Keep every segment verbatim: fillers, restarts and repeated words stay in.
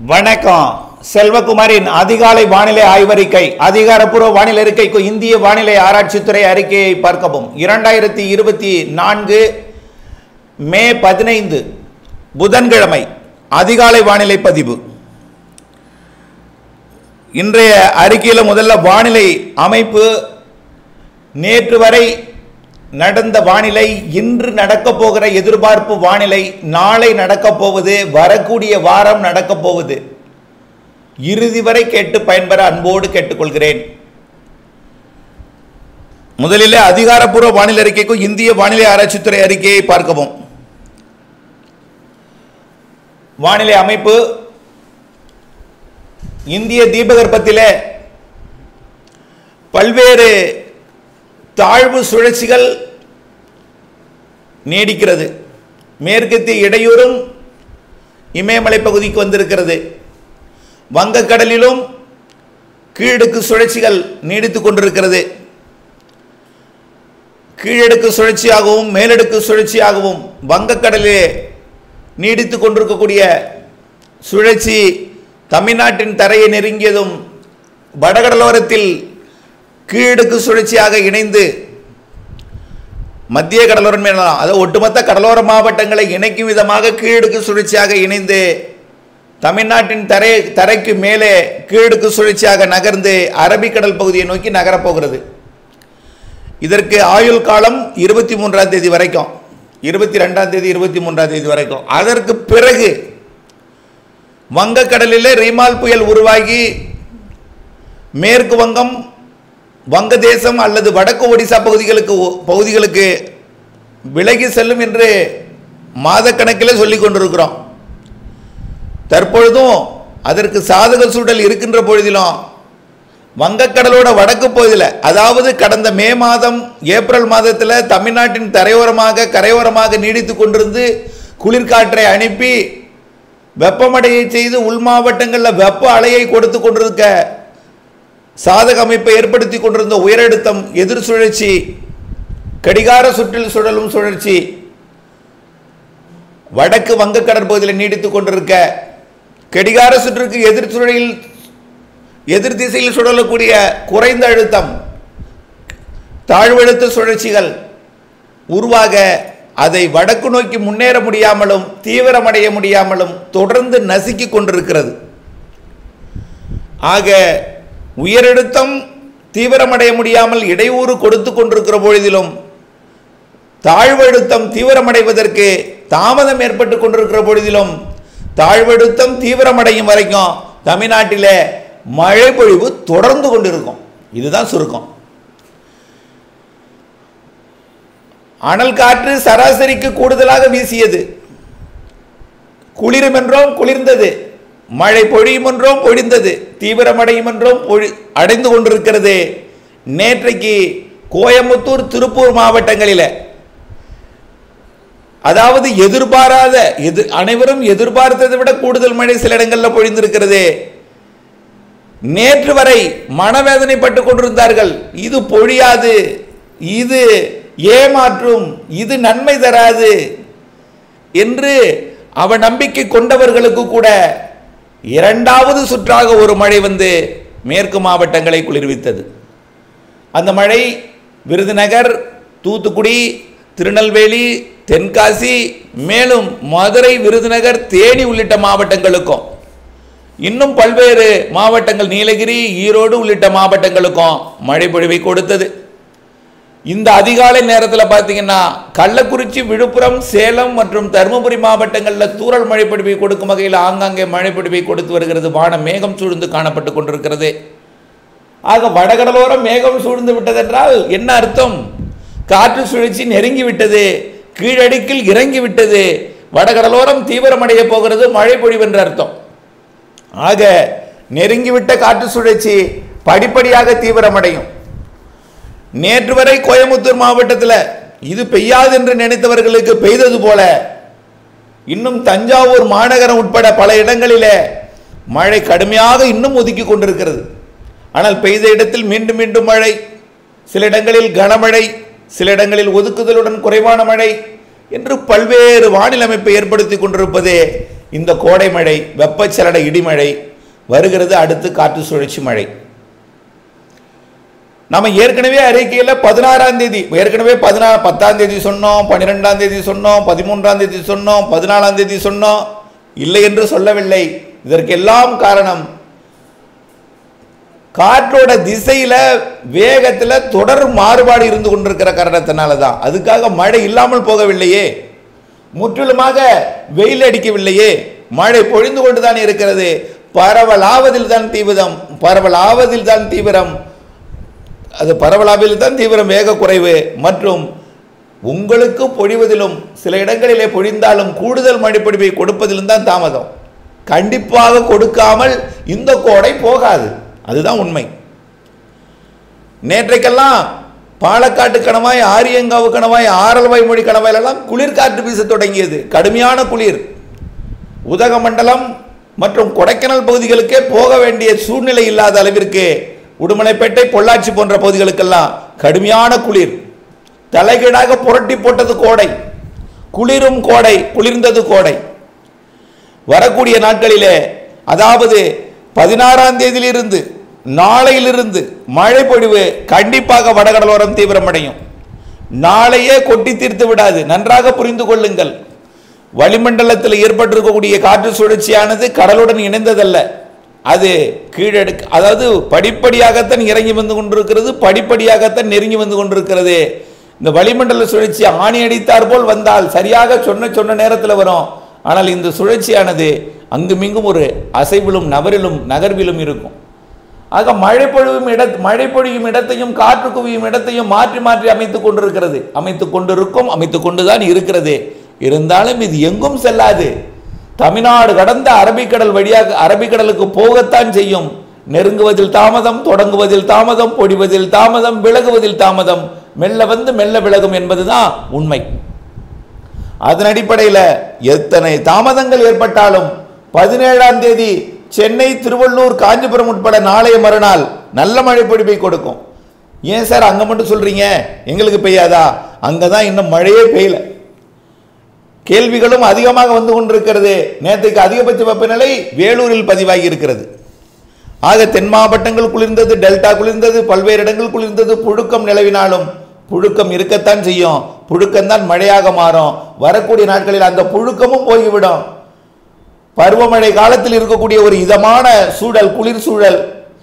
வணக்கம். செல்வகுமாரின் அதிகாலை வானிலை ஆய்வறிக்கை. அதிகாரப்பூர்வ வானிலை அறிக்கைக்கு இந்திய வானிலை ஆராய்ச்சித்துறை அறிக்கையை பார்க்கவும். இரண்டாயிரத்தி இருபத்தி நான்கு மே பதினைந்து புதன்கிழமை அதிகாலை வானிலை பதிவு. இன்றைய அறிக்கையில் முதல்ல வானிலை அமைப்பு, நேற்று வரை நடந்த வானிலை, இன்று நடக்கப் போகிற எதிர்பார்ப்பு வானிலை, நாளை நடக்கப் போவது, வரக்கூடிய வாரம் நடக்கப் போவது, இறுதி வரை கேட்டு பயன்பெற அன்போடு கேட்டுக்கொள்கிறேன். முதலில் அதிகாரப்பூர்வ வானிலை அறிக்கைக்கும் இந்திய வானிலை ஆராய்ச்சித்துறை அறிக்கையை பார்க்கவும். வானிலை அமைப்பு, இந்திய தீபகற்பத்திலே பல்வேறு தாழ்வு சுழற்சிகள் நீடிக்கிறது. மேற்கத்திய இடையூறும் இமயமலை பகுதிக்கு வந்திருக்கிறது. வங்கக்கடலிலும் கீழடுக்கு சுழற்சிகள் நீடித்துக் கொண்டிருக்கிறது. கீழடுக்கு சுழற்சியாகவும் மேலடுக்கு சுழற்சியாகவும் வங்கக்கடலிலே நீடித்துக் கொண்டிருக்கக்கூடிய சுழற்சி தமிழ்நாட்டின் தரையை நெருங்கியதும் வடகடலோரத்தில் கீழடுக்கு சுழற்சியாக இணைந்து மத்திய கடலோரம், அதாவது ஒட்டுமொத்த கடலோர மாவட்டங்களை இணைக்கும் விதமாக கீழடுக்கு சுழற்சியாக இணைந்து தமிழ்நாட்டின் தரை தரைக்கு மேலே கீழடுக்கு சுழற்சியாக நகர்ந்து அரபிக்கடல் பகுதியை நோக்கி நகரப்போகிறது. இதற்கு ஆயுள் காலம் இருபத்தி மூன்றாம் தேதி வரைக்கும், இருபத்தி ரெண்டாம் தேதி இருபத்தி மூன்றாம் தேதி வரைக்கும். அதற்கு பிறகு வங்கக்கடலிலே ரீமால் புயல் உருவாகி மேற்கு வங்கம், வங்கதேசம் அல்லது வடக்கு ஒடிசா பகுதிகளுக்கு பகுதிகளுக்கு விலகி செல்லும் என்று மாதக்கணக்கில் சொல்லிக் கொண்டிருக்கிறோம். தற்பொழுதும் அதற்கு சாதக சூழல் இருக்கின்ற பொழுதிலும் வங்கக்கடலோட வடக்கு பகுதியில், அதாவது கடந்த மே மாதம் ஏப்ரல் மாதத்தில் தமிழ்நாட்டின் தரையோரமாக கரையோரமாக நீடித்து கொண்டிருந்து குளிர்காற்றை அனுப்பி வெப்பமடையை செய்து உள் மாவட்டங்களில் வெப்ப அலையை கொடுத்து கொண்டிருக்க சாதக அமைப்பை ஏற்படுத்தி கொண்டிருந்த உயரழுத்தம் எதிர் சுழற்சி, கடிகார சுற்றில் சுழலும் சுழற்சி வடக்கு வங்க கடற்பகுதியில் நீடித்துக் கொண்டிருக்க, கடிகார சுற்றுக்கு எதிர் சுழலில் எதிர் திசையில் சுழலக்கூடிய குறைந்த அழுத்தம் தாழ்வழுத்த சுழற்சிகள் உருவாக அதை வடக்கு நோக்கி முன்னேற முடியாமலும் தீவிரமடைய முடியாமலும் தொடர்ந்து நசுக்கிக் கொண்டிருக்கிறது. ஆக உயரழுத்தம் தீவிரமடைய முடியாமல் இடையூறு கொடுத்து கொண்டிருக்கிற பொழுதிலும் தாழ்வழுத்தம் தீவிரமடைவதற்கு தாமதம் ஏற்பட்டு கொண்டிருக்கிற பொழுதிலும் தாழ்வழுத்தம் தீவிரமடையும் வரைக்கும் தமிழ்நாட்டில் மழை பொழிவு தொடர்ந்து கொண்டிருக்கும். இதுதான் சுருக்கம். அனல் காற்று சராசரிக்கு கூடுதலாக வீசியது. குளிரும் என்றும் குளிர்ந்தது, மழை பொழியும் என்றும் பொழிந்தது, தீவிரமடையும் என்றும் அடைந்து கொண்டிருக்கிறது. நேற்றைக்கு கோயம்புத்தூர், திருப்பூர் மாவட்டங்களில், அதாவது எதிர்பாராத எதிர் அனைவரும் எதிர்பார்த்ததை விட கூடுதல் மழை சில இடங்களில் பொழிந்திருக்கிறது. நேற்று வரை மனவேதனைப்பட்டுக் கொண்டிருந்தார்கள். இது பொழியாது, இது ஏமாற்றும், இது நன்மை தராது என்று அவ நம்பிக்கை கொண்டவர்களுக்கு கூட இரண்டாவது சுற்றாக ஒரு மழை வந்து மேற்கு மாவட்டங்களை குளிர்வித்தது. அந்த மழை விருதுநகர், தூத்துக்குடி, திருநெல்வேலி, தென்காசி, மேலும் மதுரை, விருதுநகர், தேனி உள்ளிட்ட மாவட்டங்களுக்கும், இன்னும் பல்வேறு மாவட்டங்கள் நீலகிரி, ஈரோடு உள்ளிட்ட மாவட்டங்களுக்கும் மழை பொழிவை கொடுத்தது. இந்த அதிகாலை நேரத்தில் பார்த்தீங்கன்னா கள்ளக்குறிச்சி, விழுப்புரம், சேலம் மற்றும் தருமபுரி மாவட்டங்களில் தூறல் மழை பொழிவை கொடுக்கும் வகையில் ஆங்காங்கே மழை பொழிவை கொடுத்து வருகிறது. வானம் மேகம் சூழ்ந்து காணப்பட்டு கொண்டிருக்கிறது. ஆக வடகடலோரம் மேகம் சூழ்ந்து விட்டதென்றால் என்ன அர்த்தம்? காற்று சுழற்சி நெருங்கி விட்டது, கீழடுக்கில் இறங்கி விட்டது, வடகடலோரம் தீவிரமடைய போகிறது, மழை பொழிவு என்ற அர்த்தம். ஆக நெருங்கிவிட்ட காற்று சுழற்சி படிப்படியாக தீவிரமடையும். நேற்று வரை கோயம்புத்தூர் மாவட்டத்தில் இது பெய்யாது என்று நினைத்தவர்களுக்கு பெய்தது போல இன்னும் தஞ்சாவூர் மாநகரம் உட்பட பல இடங்களிலே மழை கடுமையாக இன்னும் ஒதுக்கி கொண்டிருக்கிறது. ஆனால் பெய்த இடத்தில் மீண்டும் மீண்டும் மழை, சில இடங்களில் கனமழை, சில இடங்களில் ஒதுக்குதலுடன் குறைவான மழை என்று பல்வேறு வானிலை அமைப்பை ஏற்படுத்தி கொண்டிருப்பது இந்த கோடை மழை, வெப்பச்சலன இடிமழை வருகிறது. அடுத்து காற்று சுழற்சி மழை. நம்ம ஏற்கனவே அறிக்கையில் பதினாறாம் தேதி ஏற்கனவே பதினா பத்தாம் தேதி சொன்னோம், பன்னிரெண்டாம் தேதி சொன்னோம், பதிமூன்றாம் தேதி சொன்னோம், பதினாலாம் தேதி சொன்னோம். இல்லை என்று சொல்லவில்லை. இதற்கெல்லாம் காரணம் காற்றோட திசையில வேகத்துல தொடர் மாறுபாடு இருந்து கொண்டிருக்கிற காரணத்தினால தான். அதுக்காக மழை இல்லாமல் போகவில்லையே, முற்றிலுமாக வெயில் அடிக்கவில்லையே, மழை பொழிந்து கொண்டுதான் இருக்கிறது. பரவலாவதில் தான் தீவிரம் பரவலாவதில் தான் தீவிரம் அது பரவலாவில் தான் தீவிரம், வேக குறைவு மற்றும் உங்களுக்கு பொழிவதிலும் சில இடங்களிலே பொழிந்தாலும் கூடுதல் மழைப்பொழிவை கொடுப்பதிலும் தான் தாமதம். கண்டிப்பாக கொடுக்காமல் இந்த கோடை போகாது, அதுதான் உண்மை. நேற்றைக்கெல்லாம் பாலக்காட்டு கணவாய், ஆரியங்காவு கணவாய், ஆரல்வாய் மொழி கணவாயிலெல்லாம் குளிர்காற்று வீச தொடங்கியது. கடுமையான குளிர். உதகமண்டலம் மற்றும் கொடைக்கானல் பகுதிகளுக்கே போக வேண்டிய சூழ்நிலை இல்லாத அளவிற்கு உடுமலைப்பேட்டை, பொள்ளாச்சி போன்ற பகுதிகளுக்கெல்லாம் கடுமையான குளிர். தலைகீழாக புரட்டி போட்டது கோடை. குளிரும் கோடை, குளிர்ந்தது கோடை. வரக்கூடிய நாட்களிலே, அதாவது பதினாறாம் தேதியிலிருந்து நாளையிலிருந்து மழை பொழிவு கண்டிப்பாக வடகடலோரம் தீவிரமடையும். நாளையே கொட்டி தீர்த்து விடாது, நன்றாக புரிந்து கொள்ளுங்கள். வளிமண்டலத்தில் ஏற்பட்டிருக்கக்கூடிய காற்று சுழற்சியானது கடலுடன் இணைந்ததல்ல, அது கீழடுக்கு, அதாவது படிப்படியாகத்தான் இறங்கி வந்து கொண்டிருக்கிறது, படிப்படியாகத்தான் நெருங்கி வந்து கொண்டிருக்கிறது. இந்த வளிமண்டல சுழற்சி ஆணி அடித்தார் போல் வந்தால் சரியாக சொன்ன சொன்ன நேரத்தில் வரும். ஆனால் இந்த சுழற்சியானது அங்குமிங்கும் ஒரு அசைவிலும் நவரிலும் நகர்விலும் இருக்கும். ஆக மழை பொழிவும் இட மழை பொழியும் இடத்தையும் காற்று குவியும் இடத்தையும் மாற்றி மாற்றி அமைத்துக் கொண்டிருக்கிறது, அமைத்துக் கொண்டிருக்கும், அமைத்துக் கொண்டுதான் இருக்கிறது. இருந்தாலும் இது எங்கும் செல்லாது. தமிழ்நாடு கடந்த அரபிக்கடல் வழியாக அரபிக்கடலுக்கு போகத்தான் செய்யும். நெருங்குவதில் தாமதம், தொடங்குவதில் தாமதம், பொடிவதில் தாமதம், விலகுவதில் தாமதம், மெல்ல வந்து மெல்ல விலகும் என்பதுதான் உண்மை. அதன் அடிப்படையில் எத்தனை தாமதங்கள் ஏற்பட்டாலும் பதினேழாம் தேதி சென்னை, திருவள்ளூர், காஞ்சிபுரம் உட்பட நாளைய மறுநாள் நல்ல மழை பொழிவை கொடுக்கும். ஏன் சார் அங்க மட்டும் சொல்றீங்க, எங்களுக்கு பெய்யாதா? அங்கதான் இன்னும் மழையே பெய்யல. கேள்விகளும் அதிகமாக வந்து கொண்டிருக்கிறது. நேற்றுக்கு அதிகபட்ச வெப்பநிலை வேலூரில் பதிவாகி இருக்கிறது. ஆக தென் மாவட்டங்கள் குளிர்ந்தது, டெல்டா குளிர்ந்தது, பல்வேறு இடங்கள் குளிர்ந்தது. புழுக்கம் நிலவினாலும் புழுக்கம் இருக்கத்தான் செய்யும். புழுக்கம் தான் மழையாக மாறும். வரக்கூடிய நாட்களில் அந்த புழுக்கமும் போய்விடும். பருவமழை காலத்தில் இருக்கக்கூடிய ஒரு இதமான சூழல், குளிர் சூழல்,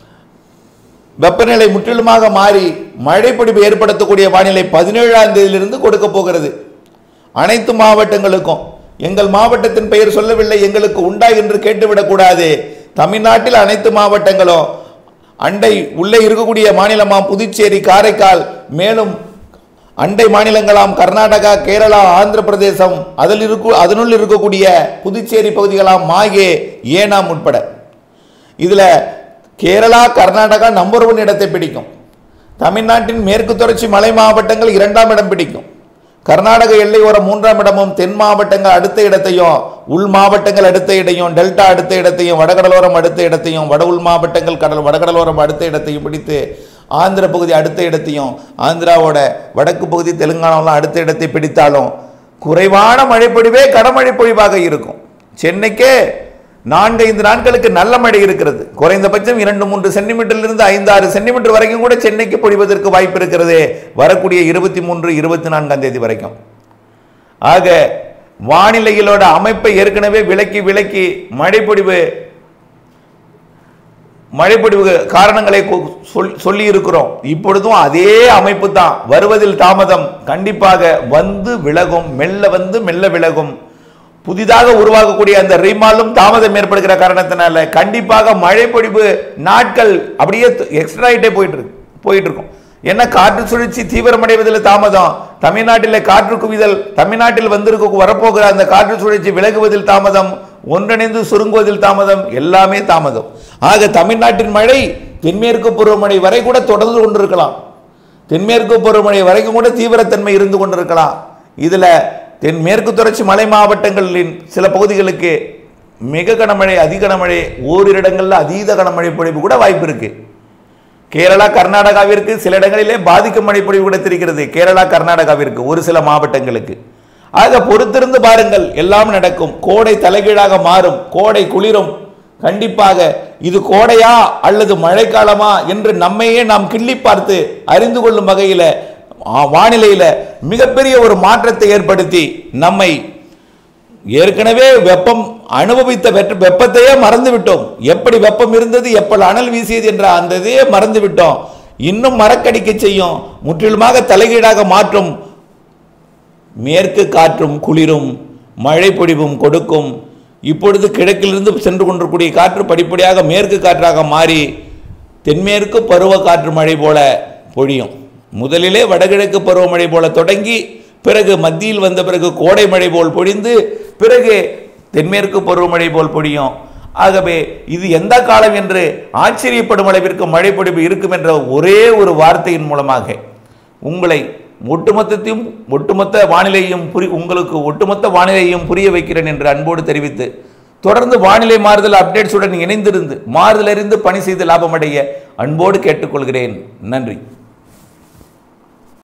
வெப்பநிலை முற்றிலுமாக மாறி மழை பொழிவு ஏற்படுத்தக்கூடிய வானிலை பதினேழாம் தேதியிலிருந்து கொடுக்க போகிறது அனைத்து மாவட்டங்களுக்கும். எங்கள் மாவட்டத்தின் பெயர் சொல்லவில்லை, எங்களுக்கு உண்டா என்று கேட்டுவிடக்கூடாது. தமிழ்நாட்டில் அனைத்து மாவட்டங்களும், அண்டை உள்ளே இருக்கக்கூடிய மாநிலமாம் புதுச்சேரி, காரைக்கால், மேலும் அண்டை மாநிலங்களாம் கர்நாடகா, கேரளா, ஆந்திர பிரதேசம், அதில் இருக்கு அதனுள் இருக்கக்கூடிய புதுச்சேரி பகுதிகளாம் மாகே, ஏனாம் உட்பட. இதில் கேரளா, கர்நாடகா நம்பர் ஒன் இடத்தை பிடிக்கும். தமிழ்நாட்டின் மேற்கு தொடர்ச்சி மலை மாவட்டங்கள் இரண்டாம் இடம் பிடிக்கும். கர்நாடக எல்லையோர மூன்றாம் இடமும், தென் மாவட்டங்கள் அடுத்த இடத்தையும், உள் மாவட்டங்கள் அடுத்த இடையும், டெல்டா அடுத்த இடத்தையும், வடகடலோரம் அடுத்த இடத்தையும், வட உள் மாவட்டங்கள் கடல் வடகடலோரம் அடுத்த இடத்தையும் பிடித்து ஆந்திர பகுதி அடுத்த இடத்தையும், ஆந்திராவோட வடக்கு பகுதி தெலுங்கானாவெல்லாம் அடுத்த இடத்தை பிடித்தாலும் குறைவான மழைப்பொழிவே கடமழை பொழிவாக இருக்கும். சென்னைக்கே நான்கு ஐந்து நாட்களுக்கு நல்ல மழை இருக்கிறது. குறைந்தபட்சம் இரண்டு மூன்று சென்டிமீட்டரிலிருந்து ஐந்து ஆறு சென்டிமீட்டர் வரைக்கும் கூட சென்னைக்கு பொழிவதற்கு வாய்ப்பு இருக்கிறது வரக்கூடிய இருபத்தி மூன்று இருபத்தி நான்காம் தேதி வரைக்கும். ஆக வானிலைகளோட அமைப்பை ஏற்கனவே விலக்கி விலக்கி மழைப்பொழிவு மழைப்பொழிவு காரணங்களை சொல்லி இருக்கிறோம். இப்பொழுதும் அதே அமைப்பு தான். வருவதில் தாமதம், கண்டிப்பாக வந்து விலகும், மெல்ல வந்து மெல்ல விலகும். புதிதாக உருவாகக்கூடிய அந்த ரீமாலும் தாமதம் ஏற்படுகிற காரணத்தினால கண்டிப்பாக மழை பொழிவு நாட்கள் அப்படியே எக்ஸ்ட்ரா ஆகிட்டே போயிட்டு இருக்கு போயிட்டு இருக்கும். ஏன்னா காற்று சுழற்சி தீவிரமடைவதில் தாமதம், தமிழ்நாட்டில் காற்று குவிதல், தமிழ்நாட்டில் வந்திருக்க வரப்போகிற அந்த காற்று சுழற்சி விலகுவதில் தாமதம், ஒன்றிணைந்து சுருங்குவதில் தாமதம், எல்லாமே தாமதம். ஆக தமிழ்நாட்டின் மழை தென்மேற்கு பருவமழை வரை கூட தொடர்ந்து கொண்டிருக்கலாம். தென்மேற்கு பருவமழை வரைக்கும் கூட தீவிரத்தன்மை இருந்து கொண்டிருக்கலாம். இதுல தென்மேற்கு தொடர்ச்சி மலை மாவட்டங்களின் சில பகுதிகளுக்கு மிக கனமழை, அதிக கனமழை, ஓரிரு இடங்களில் அதீத கனமழை பொழிவு கூட வாய்ப்பு இருக்கு. கேரளா, கர்நாடகாவிற்கு சில இடங்களிலே பாதிக்கும் மழை பொழிவு கிடைத்திருக்கிறது. கேரளா, கர்நாடகாவிற்கு ஒரு சில மாவட்டங்களுக்கு. ஆக பொறுத்திருந்து பாருங்கள், எல்லாம் நடக்கும். கோடை தலைகீழாக மாறும், கோடை குளிரும். கண்டிப்பாக இது கோடையா அல்லது மழைக்காலமா என்று நம்மையே நாம் கிள்ளி பார்த்து அறிந்து கொள்ளும் வகையில் வானிலையில் மிகப்பெரிய ஒரு மாற்றத்தை ஏற்படுத்தி நம்மை ஏற்கனவே வெப்பம் அனுபவித்த வெப்பத்தையே மறந்து விட்டோம். எப்படி வெப்பம் இருந்தது, எப்படி அனல் வீசியது என்ற அந்த இதையே மறந்து விட்டோம். இன்னும் மறக்கடிக்க செய்யும், முற்றிலுமாக தலைகீழாக மாற்றும். மேற்கு காற்றும் குளிரும், மழை பொழிவும் கொடுக்கும். இப்பொழுது கிழக்கிலிருந்து சென்று கொண்டிருக்கூடிய காற்று படிப்படியாக மேற்கு காற்றாக மாறி தென்மேற்கு பருவ காற்று மழை போல பொழியும். முதலிலே வடகிழக்கு பருவமழை போல தொடங்கி பிறகு மத்தியில் வந்த பிறகு கோடை மழை போல் பொழிந்து பிறகு தென்மேற்கு பருவமழை போல் பொழியும். ஆகவே இது எந்த காலம் என்று ஆச்சரியப்படும் அளவிற்கு மழை பொழிவு இருக்கும் என்ற ஒரே ஒரு வார்த்தையின் மூலமாக உங்களை ஒட்டுமொத்தத்தையும் ஒட்டுமொத்த வானிலையும் புரி உங்களுக்கு ஒட்டுமொத்த வானிலையும் புரிய வைக்கிறேன் என்று அன்போடு தெரிவித்து, தொடர்ந்து வானிலை மாறுதல் அப்டேட்ஸுடன் இணைந்திருந்து மாறுதல் அறிந்து பணி செய்து லாபமடைய அன்போடு கேட்டுக்கொள்கிறேன். நன்றி.